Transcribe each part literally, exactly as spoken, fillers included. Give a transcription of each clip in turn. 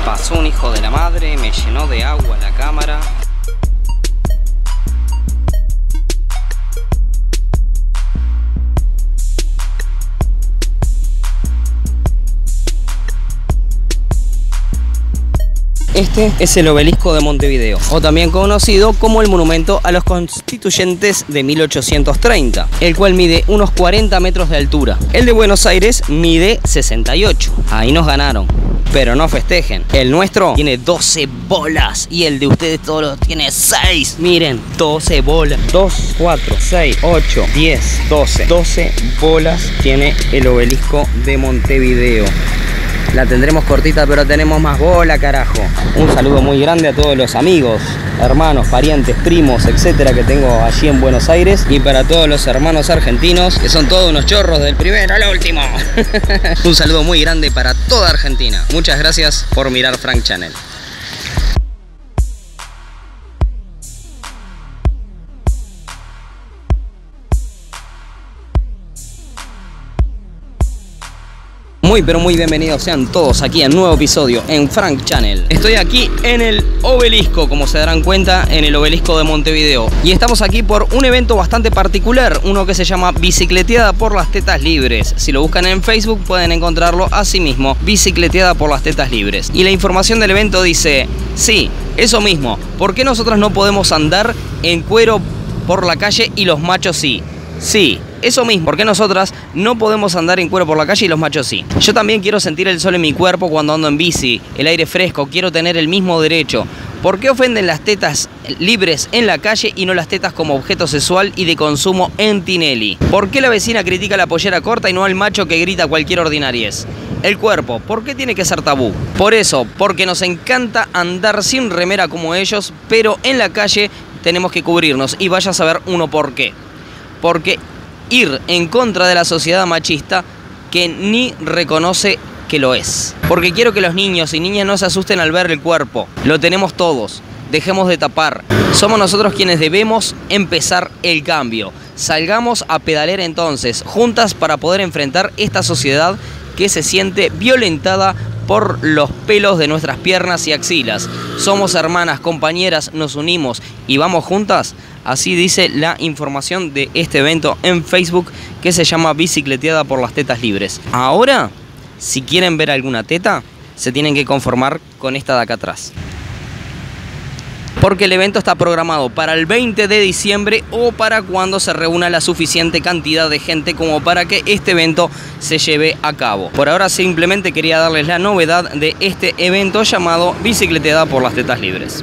Pasó un hijo de la madre, me llenó de agua la cámara. Este es el obelisco de Montevideo, o también conocido como el monumento a los constituyentes de mil ochocientos treinta, el cual mide unos cuarenta metros de altura. El de Buenos Aires mide sesenta y ocho. Ahí nos ganaron, pero no festejen. El nuestro tiene doce bolas y el de ustedes todos tiene seis. Miren, doce bolas. dos, cuatro, seis, ocho, diez, doce. doce bolas tiene el obelisco de Montevideo. La tendremos cortita, pero tenemos más bola, carajo. Un saludo muy grande a todos los amigos, hermanos, parientes, primos, etcétera, que tengo allí en Buenos Aires. Y para todos los hermanos argentinos, que son todos unos chorros del primero al último. Un saludo muy grande para toda Argentina. Muchas gracias por mirar Frank Channel. Muy pero muy bienvenidos sean todos aquí a un nuevo episodio en Frank Channel. Estoy aquí en el obelisco, como se darán cuenta, en el obelisco de Montevideo. Y estamos aquí por un evento bastante particular, uno que se llama Bicicleteada por las Tetas Libres. Si lo buscan en Facebook pueden encontrarlo así mismo, Bicicleteada por las Tetas Libres. Y la información del evento dice, sí, eso mismo, ¿por qué nosotros no podemos andar en cuero por la calle y los machos sí? Sí, eso mismo, porque nosotras no podemos andar en cuero por la calle y los machos sí. Yo también quiero sentir el sol en mi cuerpo cuando ando en bici, el aire fresco, quiero tener el mismo derecho. ¿Por qué ofenden las tetas libres en la calle y no las tetas como objeto sexual y de consumo en Tinelli? ¿Por qué la vecina critica la pollera corta y no al macho que grita cualquier ordinariez? El cuerpo, ¿por qué tiene que ser tabú? Por eso, porque nos encanta andar sin remera como ellos, pero en la calle tenemos que cubrirnos y vaya a saber uno por qué. Porque ir en contra de la sociedad machista que ni reconoce que lo es. Porque quiero que los niños y niñas no se asusten al ver el cuerpo. Lo tenemos todos. Dejemos de tapar. Somos nosotros quienes debemos empezar el cambio. Salgamos a pedalear entonces, juntas, para poder enfrentar esta sociedad que se siente violentada por los pelos de nuestras piernas y axilas. Somos hermanas, compañeras, nos unimos y vamos juntas. Así dice la información de este evento en Facebook que se llama Bicicleteada por las Tetas Libres. Ahora, si quieren ver alguna teta, se tienen que conformar con esta de acá atrás. Porque el evento está programado para el veinte de diciembre o para cuando se reúna la suficiente cantidad de gente como para que este evento se lleve a cabo. Por ahora simplemente quería darles la novedad de este evento llamado Bicicleteada por las Tetas Libres.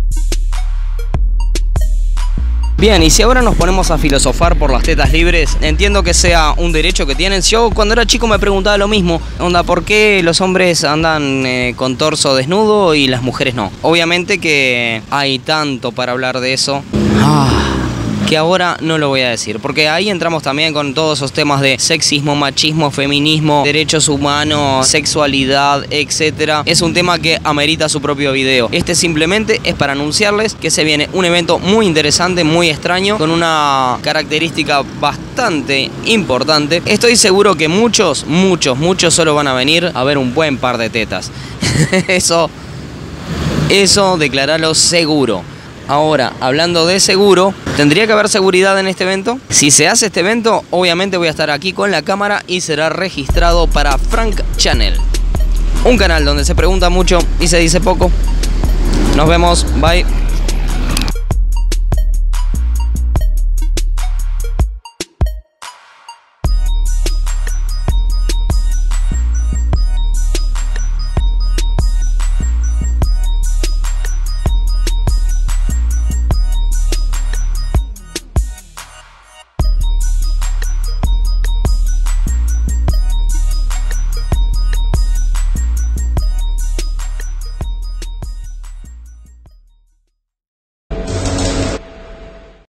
Bien, y si ahora nos ponemos a filosofar por las tetas libres, entiendo que sea un derecho que tienen. Yo cuando era chico me preguntaba lo mismo, onda, ¿por qué los hombres andan eh, con torso desnudo y las mujeres no? Obviamente que hay tanto para hablar de eso. Ah. Que ahora no lo voy a decir, porque ahí entramos también con todos esos temas de sexismo, machismo, feminismo, derechos humanos, sexualidad, etcétera. Es un tema que amerita su propio video. Este simplemente es para anunciarles que se viene un evento muy interesante, muy extraño, con una característica bastante importante. Estoy seguro que muchos, muchos, muchos solo van a venir a ver un buen par de tetas. Eso, eso declaralo seguro. Ahora, hablando de seguro, ¿tendría que haber seguridad en este evento? Si se hace este evento, obviamente voy a estar aquí con la cámara y será registrado para Frank Channel. Un canal donde se pregunta mucho y se dice poco. Nos vemos, bye.